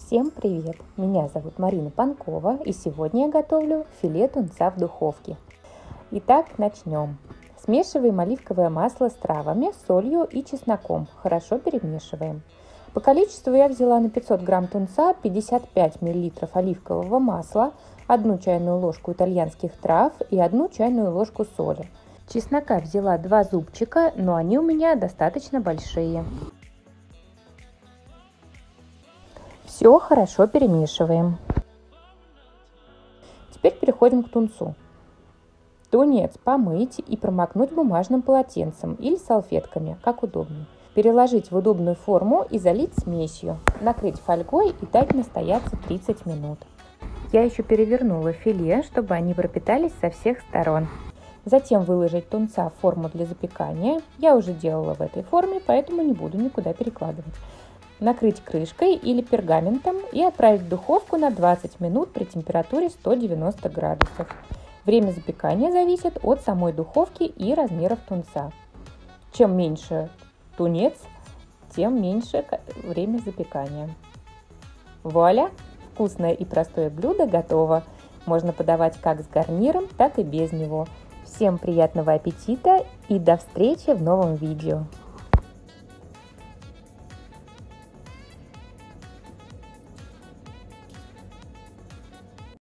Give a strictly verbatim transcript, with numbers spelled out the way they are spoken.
Всем привет! Меня зовут Марина Панкова, и сегодня я готовлю филе тунца в духовке. Итак, начнем. Смешиваем оливковое масло с травами, солью и чесноком. Хорошо перемешиваем. По количеству я взяла на пятьсот грамм тунца пятьдесят пять миллилитров оливкового масла, одну чайную ложку итальянских трав и одну чайную ложку соли. Чеснока взяла два зубчика, но они у меня достаточно большие. Все хорошо перемешиваем. Теперь переходим к тунцу. Тунец помыть и промокнуть бумажным полотенцем или салфетками, как удобнее. Переложить в удобную форму и залить смесью. Накрыть фольгой и дать настояться тридцать минут. Я еще перевернула филе, чтобы они пропитались со всех сторон. Затем выложить тунца в форму для запекания. Я уже делала в этой форме, поэтому не буду никуда перекладывать. Накрыть крышкой или пергаментом и отправить в духовку на двадцать минут при температуре сто девяносто градусов. Время запекания зависит от самой духовки и размеров тунца. Чем меньше тунец, тем меньше время запекания. Вуаля! Вкусное и простое блюдо готово. Можно подавать как с гарниром, так и без него. Всем приятного аппетита и до встречи в новом видео!